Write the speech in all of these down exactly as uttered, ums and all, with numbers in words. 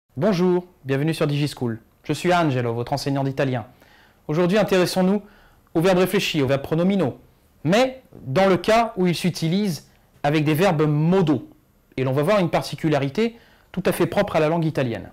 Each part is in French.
Bonjour, bienvenue sur DigiSchool. Je suis Angelo, votre enseignant d'italien. Aujourd'hui, intéressons-nous aux verbes réfléchis, aux verbes pronominaux, mais dans le cas où ils s'utilisent avec des verbes modaux. Et l'on va voir une particularité tout à fait propre à la langue italienne.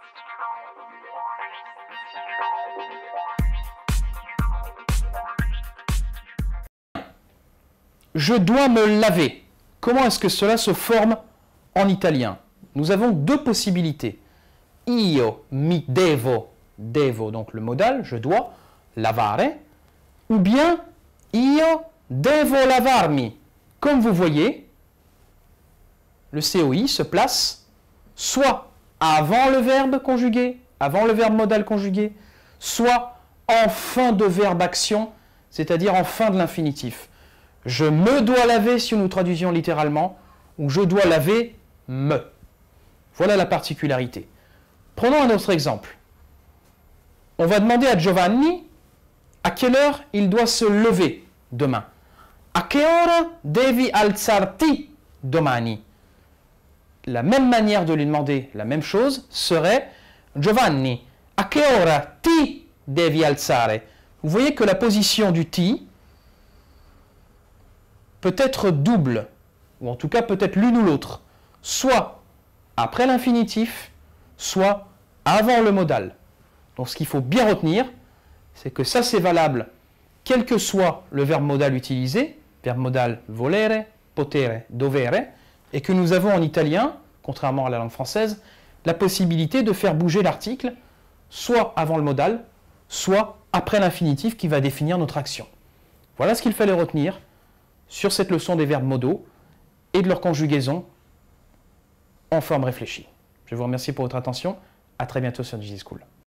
Je dois me laver. Comment est-ce que cela se forme en italien? Nous avons deux possibilités. Io mi devo, devo, donc le modal, je dois, lavare, ou bien io devo lavarmi. Comme vous voyez, le C O I se place soit avant le verbe conjugué, avant le verbe modal conjugué, soit en fin de verbe action, c'est-à-dire en fin de l'infinitif. Je me dois laver si nous traduisions littéralement, ou je dois laver me. Voilà la particularité. Prenons un autre exemple. On va demander à Giovanni à quelle heure il doit se lever demain. A che ora devi alzarti domani? La même manière de lui demander la même chose serait Giovanni, a che ora ti devi alzare? Vous voyez que la position du ti peut être double, ou en tout cas peut être l'une ou l'autre, soit après l'infinitif, soit avant le modal. Donc ce qu'il faut bien retenir, c'est que ça c'est valable quel que soit le verbe modal utilisé, verbe modal volere, potere, dovere, et que nous avons en italien, contrairement à la langue française, la possibilité de faire bouger l'article soit avant le modal, soit après l'infinitif qui va définir notre action. Voilà ce qu'il fallait retenir sur cette leçon des verbes modaux et de leur conjugaison en forme réfléchie. Je vous remercie pour votre attention. À très bientôt sur DigiSchool.